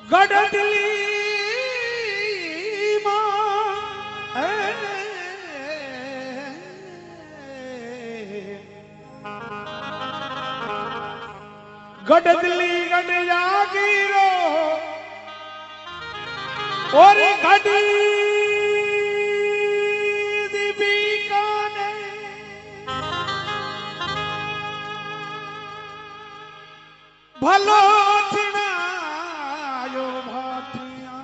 गडदली गडदली गड जागीरो और गडी दीपिकाने भलो चिनायो भाटिया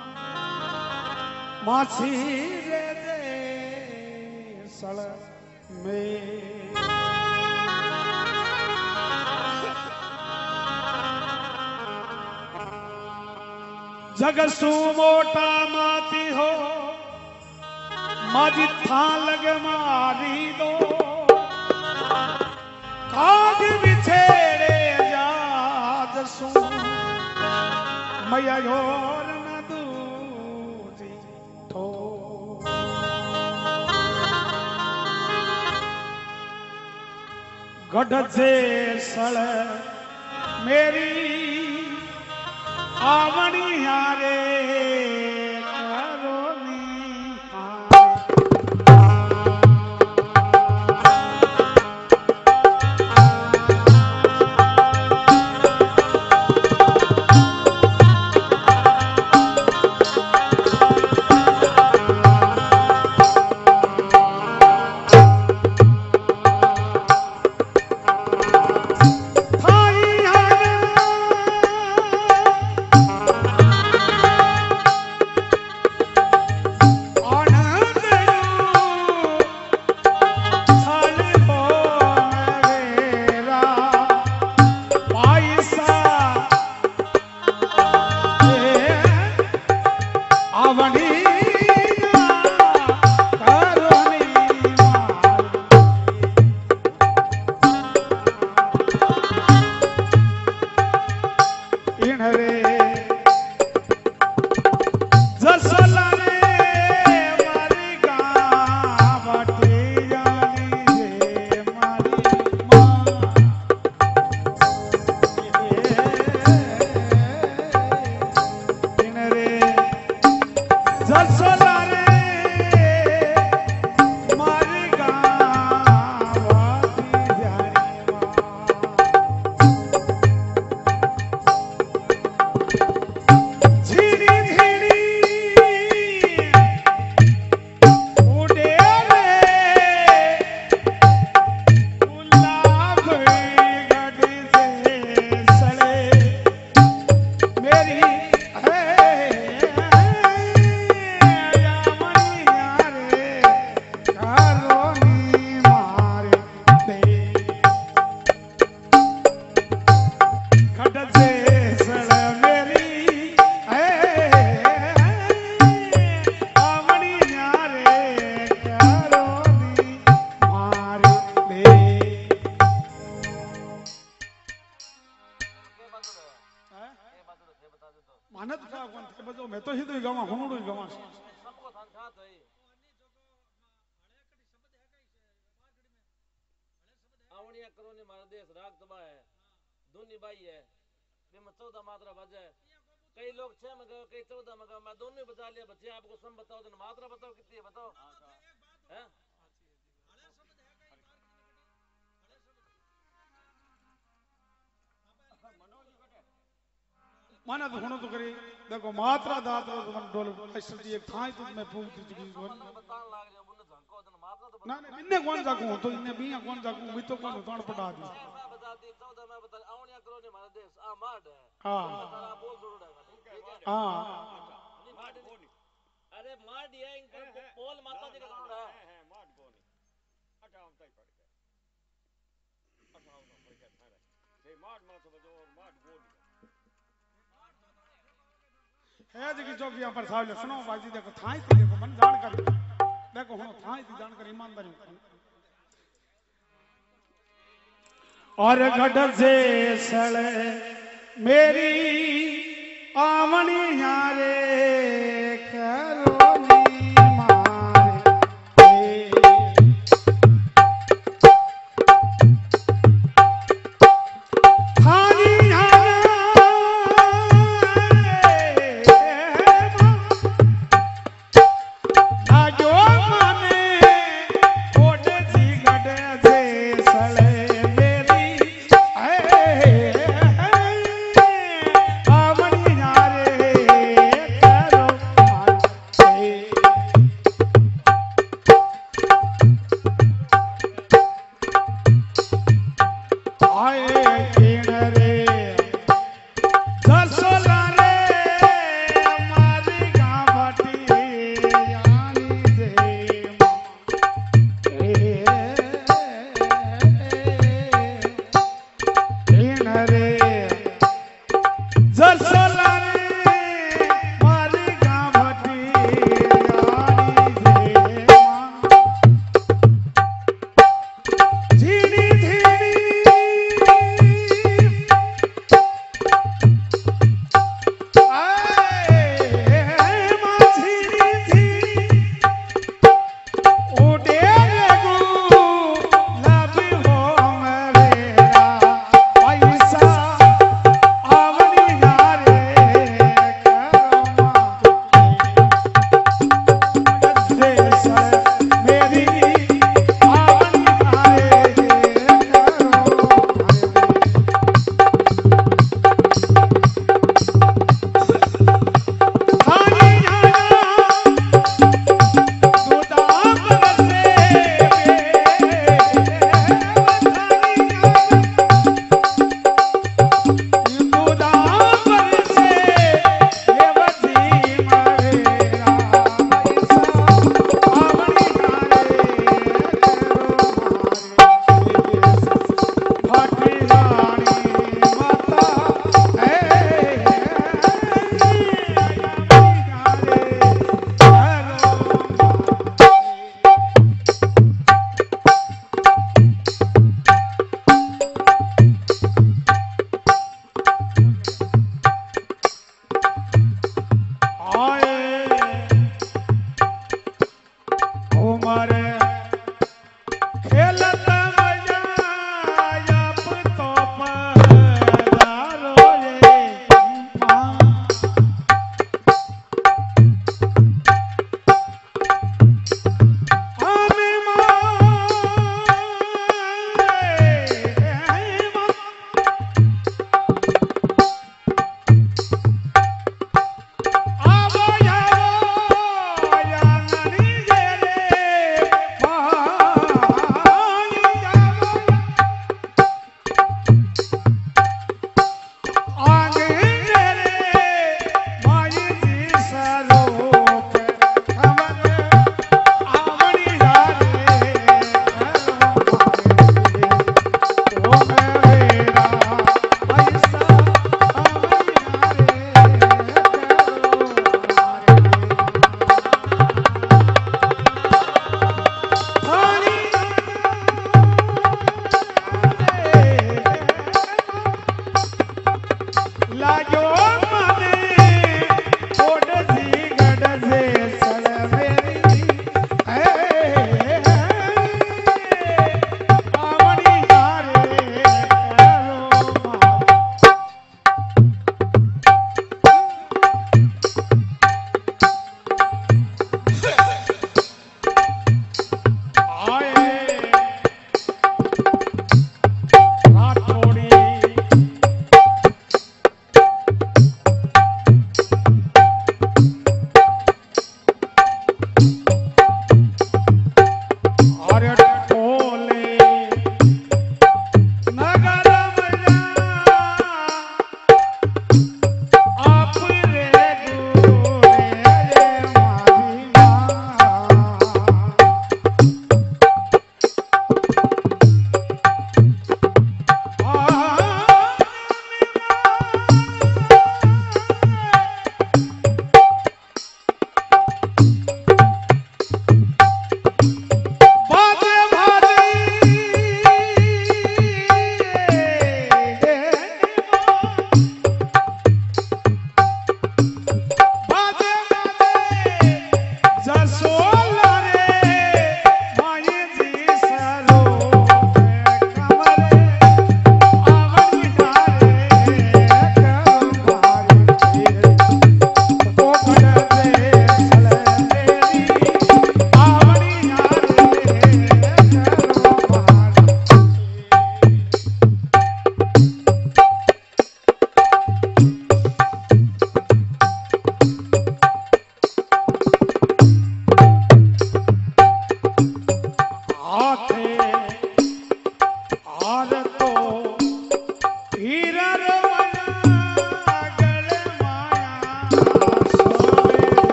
माछी रे दे सड़ में जगसू मोटा माती हो माजी था लग मारी दो काग बिछेड़े जाद सू मैया योर न दूजी ठो गढ़ से सड़ मेरी आवणी हारे मानत का कौन थे बजो मैं तो ही तो गवा हुनुड़ गवा सबको थान था तो आवणिया करो ने मारा देश राग तबा है दोनी बाई है बे में 14 मात्रा बजे कई लोग 6 में गए कई 14 में गए मैं दोनों बजा लिया बच्चे आपको सम बताओ तो मात्रा बताओ कितनी है बताओ हैं माना तो होनो तो करे देखो मात्रा दात तो मन डोल ऐसे एक थाई तो मैं पूछ चुकी हूं बतान लाग रे बुने झंको तो मात्रा तो ना इन्ने कौन जाकू तो इन्ने बिया कौन जाकू मैं तो कौन ताण पटा दी मैं बता दी 14 मैं बता आवणिया करो ने मारा देश आ माड है हां तारा बोल छोड़ो ठीक है हां अरे माड है इनका पोल माता जी का छोड़ा है माड कोनी अटाम तई पड़ गया अटाम तो पड़ गया थारे जे माड मा तो बजो माड गोनी है जी जो भी पर साहब सुनो बाजी देखो थाई थी देखो मन जानकारी देखो हो थाई थी जानकारी ईमानदारी और गढ़ से सड़े मेरी आवणी